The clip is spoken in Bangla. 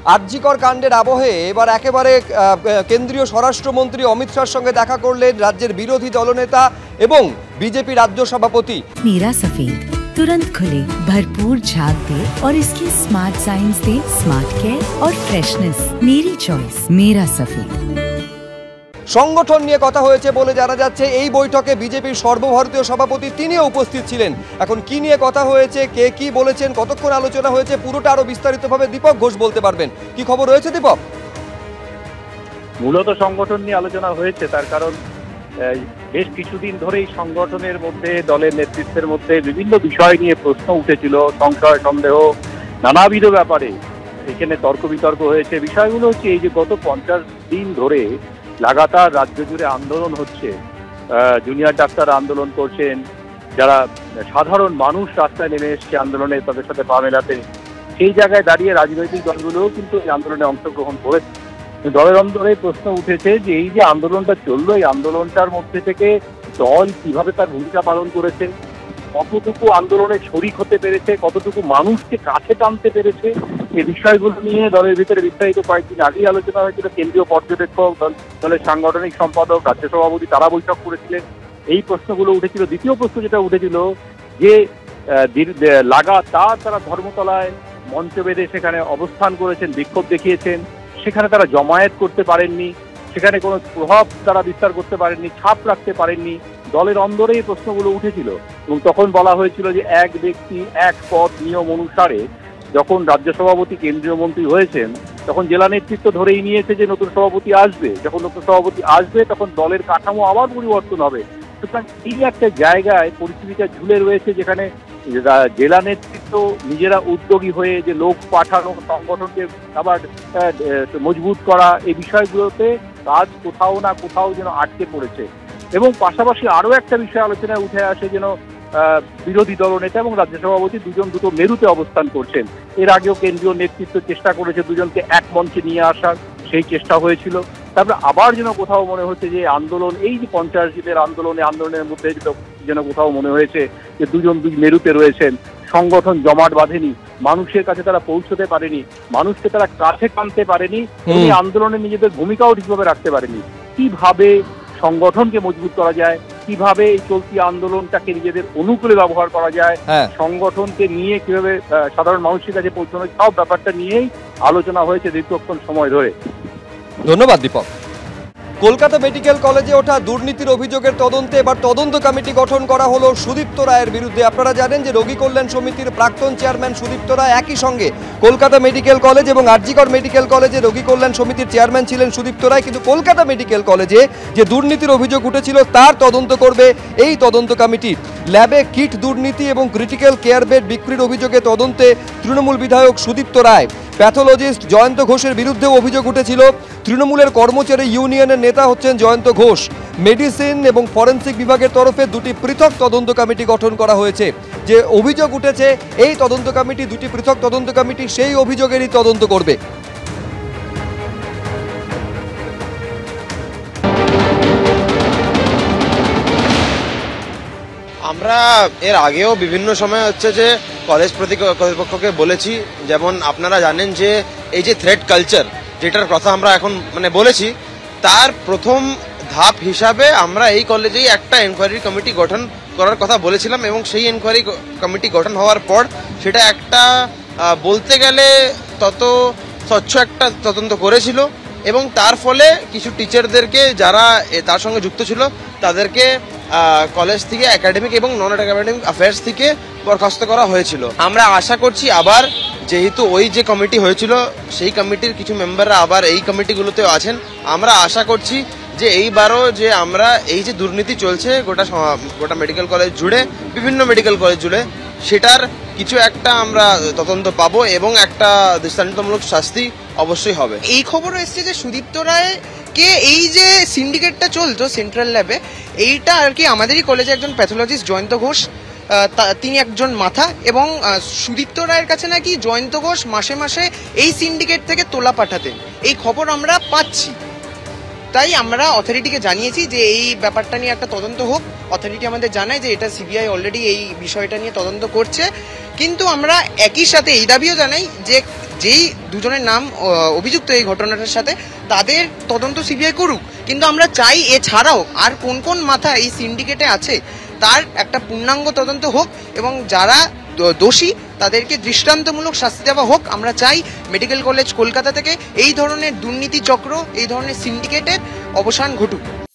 আরজিকর কাণ্ডের আবহে এবার একেবারে কেন্দ্রীয় স্বরাষ্ট্রমন্ত্রী অমিত শাহর সঙ্গে দেখা করলেন রাজ্যের বিরোধী দলনেতা এবং বিজেপি রাজ্য সভাপতি। मीरा सफेद तुरंत खुले, भरपूर झाग दे और इसकी स्मार्ट साइंस दे स्मार्ट केयर और फ्रेशनेस। मेरी चॉइस मेरा सफेद। সংগঠন নিয়ে কথা হয়েছে বলে জানা যাচ্ছে। এই বৈঠকে বিজেপির সর্বভারতীয় সভাপতি তিনিও উপস্থিত ছিলেন। এখন কি নিয়ে কথা হয়েছে, কে কি বলেছেন, কতক্ষণ আলোচনা হয়েছে, পুরোটা আরো বিস্তারিতভাবে দীপক ঘোষ বলতে পারবেন। কি খবর রয়েছে দীপক? মূলত সংগঠন নিয়ে আলোচনা হয়েছে, তার কারণ বেশ কিছুদিন ধরেই সংগঠনের মধ্যে দলের নেতৃত্বের মধ্যে বিভিন্ন বিষয় নিয়ে প্রশ্ন উঠেছিল, সংশয় সন্দেহ নানাবিধ ব্যাপারে এখানে তর্ক বিতর্ক হয়েছে। বিষয়গুলো হচ্ছে এই যে গত 50 দিন ধরে লাগাতার রাজ্য জুড়ে আন্দোলন হচ্ছে, জুনিয়র ডাক্তার আন্দোলন করছেন, যারা সাধারণ মানুষ রাস্তায় নেমে এসছে আন্দোলনে তাদের সাথে পা মেলাতে, সেই জায়গায় দাঁড়িয়ে রাজনৈতিক দলগুলোও কিন্তু এই আন্দোলনে অংশগ্রহণ করেছে। দলের অন্তরে প্রশ্ন উঠেছে যে এই যে আন্দোলনটা চললো, এই আন্দোলনটার মধ্যে থেকে দল কিভাবে তার ভূমিকা পালন করেছে, কতটুকু আন্দোলনে শরিক হতে পেরেছে, কতটুকু মানুষকে কাছে টানতে পেরেছে, এই বিষয়গুলো নিয়ে দলের ভিতরে বিস্তারিত কয়েকদিন আগেই আলোচনা হয়েছিল। কেন্দ্রীয় পর্যবেক্ষক, দলের সাংগঠনিক সম্পাদক, রাজ্য সভাপতি তারা বৈঠক করেছিলেন। এই প্রশ্নগুলো উঠেছিল। দ্বিতীয় প্রশ্ন যেটা উঠেছিল যে লাগাতার তারা ধর্মতলায় মঞ্চ বেঁধে সেখানে অবস্থান করেছেন, বিক্ষোভ দেখিয়েছেন, সেখানে তারা জমায়েত করতে পারেননি, সেখানে কোনো প্রভাব তারা বিস্তার করতে পারেননি, ছাপ রাখতে পারেননি। দলের অন্দরে এই প্রশ্নগুলো উঠেছিল এবং তখন বলা হয়েছিল যে এক ব্যক্তি এক পদ নিয়ম অনুসারে যখন রাজ্য সভাপতি কেন্দ্রীয় মন্ত্রী হয়েছেন তখন জেলা নেতৃত্ব ধরেই নিয়েছে যে নতুন সভাপতি আসবে, যখন নতুন সভাপতি আসবে তখন দলের কাঠামো আবার পরিবর্তন হবে। সুতরাং এই একটা জায়গায় পরিস্থিতিটা ঝুলে রয়েছে, যেখানে জেলা নেতৃত্ব নিজেরা উদ্যোগী হয়ে যে লোক পাঠানো, সংগঠনকে আবার মজবুত করা, এই বিষয়গুলোতে কাজ কোথাও না কোথাও যেন আটকে পড়েছে। এবং পাশাপাশি আরো একটা বিষয় আলোচনায় উঠে আসে, যেন বিরোধী দলনেতা এবং রাজ্য সভাপতি দুটো মেরুতে অবস্থান করছেন। এর আগেও কেন্দ্রীয় নেতৃত্ব চেষ্টা করেছে দুজনকে এক মঞ্চে নিয়ে আসার, সেই চেষ্টা হয়েছিল। তারপরে আবার যেন কোথাও মনে হচ্ছে যে আন্দোলন, এই যে 50 দিনের আন্দোলনের মধ্যে যেন কোথাও মনে হয়েছে যে দুই মেরুতে রয়েছেন, সংগঠন জমাট বাঁধেনি, মানুষের কাছে তারা পৌঁছতে পারেনি, মানুষকে তারা কাছে টানতে পারেনি, এবং আন্দোলনে নিজেদের ভূমিকাও ঠিকভাবে রাখতে পারেনি। কিভাবে সংগঠনকে মজবুত করা যায়, কিভাবে এই চলতি আন্দোলনটাকে নিজেদের অনুকূলে ব্যবহার করা যায়, সংগঠনকে নিয়ে কিভাবে সাধারণ মানুষের কাছে পৌঁছানো, সব ব্যাপারটা নিয়েই আলোচনা হয়েছে দীর্ঘক্ষণ সময় ধরে। ধন্যবাদ দীপক। কলকাতা মেডিকেল কলেজে ওঠা দুর্নীতির অভিযোগের তদন্তে এবার তদন্ত কমিটি গঠন করা হলো সুদীপ্ত রায়ের বিরুদ্ধে। আপনারা জানেন যে রোগী কল্যাণ সমিতির প্রাক্তন চেয়ারম্যান সুদীপ্ত রায় একই সঙ্গে কলকাতা মেডিকেল কলেজ এবং আরজিকর মেডিকেল কলেজে রোগী কল্যাণ সমিতির চেয়ারম্যান ছিলেন সুদীপ্ত রায়। কিন্তু কলকাতা মেডিকেল কলেজে যে দুর্নীতির অভিযোগ উঠেছিল তার তদন্ত করবে এই তদন্ত কমিটি। ল্যাবে কিট দুর্নীতি এবং ক্রিটিক্যাল কেয়ার বেড বিক্রির অভিযোগে তদন্তে তৃণমূল বিধায়ক সুদীপ্ত রায়, প্যাথোলজিস্ট জয়ন্ত ঘোষের বিরুদ্ধেও অভিযোগ উঠেছিল। তৃণমূলের কর্মচারী ইউনিয়নের নেতা হচ্ছেন জয়ন্ত ঘোষ। মেডিসিন এবং ফরেন্সিক বিভাগের তরফে দুটি পৃথক তদন্ত কমিটি গঠন করা হয়েছে। যে অভিযোগ উঠেছে এই তদন্ত কমিটি, দুটি পৃথক তদন্ত কমিটি সেই অভিযোগেরই তদন্ত করবে। আমরা এর আগেও বিভিন্ন সময় হচ্ছে যে কলেজ কর্তৃপক্ষকে বলেছি, যেমন আপনারা জানেন যে এই যে থ্রেড কালচার যেটার কথা আমরা এখন বলেছি, তার প্রথম ধাপ হিসাবে আমরা এই কলেজেই একটা এনকোয়ারি কমিটি গঠন করার কথা বলেছিলাম এবং সেই এনকোয়ারি কমিটি গঠন হওয়ার পর সেটা একটা বলতে গেলে তত স্বচ্ছ একটা তদন্ত করেছিল এবং তার ফলে কিছু টিচারদেরকে যারা তার সঙ্গে যুক্ত ছিল তাদেরকে কলেজ থেকে একাডেমিক এবং নন একাডেমিক অ্যাফেয়ার্স থেকে বরখাস্ত করা হয়েছিল। আমরা আশা করছি আবার, যেহেতু ওই যে কমিটি হয়েছিল সেই কমিটির কিছু মেম্বাররা আবার এই কমিটিগুলোতেও আছেন, আমরা আশা করছি যে এইবারও যে আমরা এই যে দুর্নীতি চলছে গোটা মেডিকেল কলেজ জুড়ে, বিভিন্ন মেডিকেল কলেজ জুড়ে, সেটার কিছু একটা আমরা তদন্ত পাবো এবং একটা দৃষ্টান্তমূলক শাস্তি অবশ্যই হবে। এই খবরও এসছে যে সুদীপ্ত রায় কে এই যে সিন্ডিকেটটা চলতো সেন্ট্রাল ল্যাবে, এইটা আর কি আমাদেরই কলেজে একজন প্যাথোলজিস্ট জয়ন্ত ঘোষ, তিনি একজন মাথা, এবং সুদীপ্ত রায়ের কাছে নাকি জয়ন্ত ঘোষ মাসে মাসে এই সিন্ডিকেট থেকে তোলা পাঠাতেন। এই খবর আমরা পাচ্ছি, তাই আমরা অথরিটিকে জানিয়েছি যে এই ব্যাপারটা নিয়ে একটা তদন্ত হোক। অথরিটি আমাদের জানায় যে এটা সিবিআই অলরেডি এই বিষয়টা নিয়ে তদন্ত করছে, কিন্তু আমরা একই সাথে এই দাবিও জানাই যে যেই দুজনের নাম অভিযুক্ত এই ঘটনাটার সাথে, তাদের তদন্ত সিবিআই করুক। কিন্তু আমরা চাই এছাড়াও আর কোন কোন মাথা এই সিন্ডিকেটে আছে তার একটা পূর্ণাঙ্গ তদন্ত হোক, এবং যারা দোষী তাদেরকে দৃষ্টান্তমূলক শাস্তি দেওয়া হোক। আমরা চাই মেডিকেল কলেজ কলকাতা থেকে এই ধরনের দুর্নীতি চক্র, এই ধরনের সিন্ডিকেটের অবসান ঘটুক।